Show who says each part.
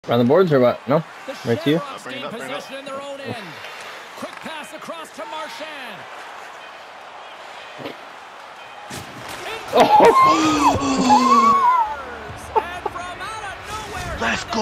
Speaker 1: Around the boards or what? No? Right to you?
Speaker 2: Bring it up, bring it up. In their own end. Quick pass across to Marchand.
Speaker 1: Oh!